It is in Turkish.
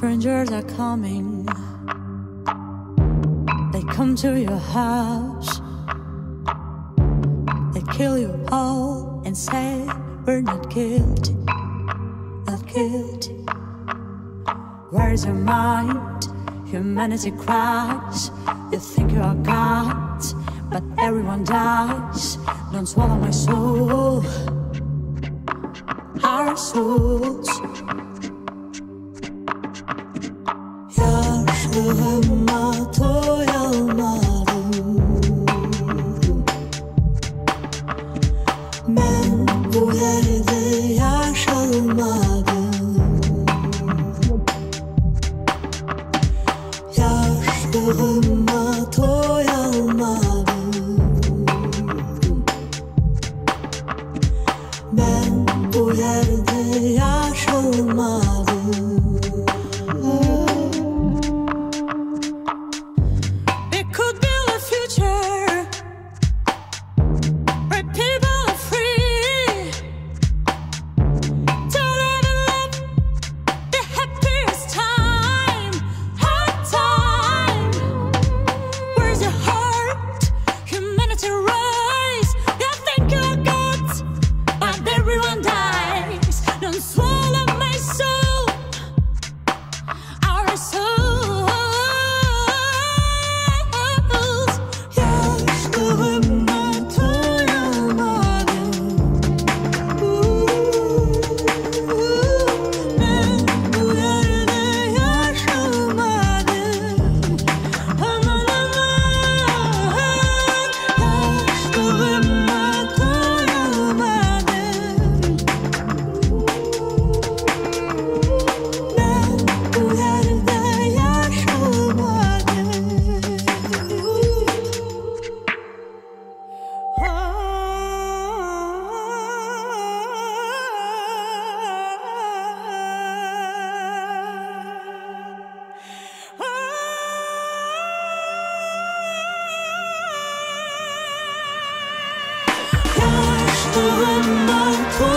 Strangers are coming. They come to your house. They kill you all and say we're not guilty, not guilty. Where's your mind? Humanity cries. You think you are God, but everyone dies. Don't swallow my soul, our souls. Yaşlığıma doyamadım. Ben bu yerde yaşamadım. Yaşlığıma doyamadım. Ben bu yerde yaşamadım. Yaşlığıma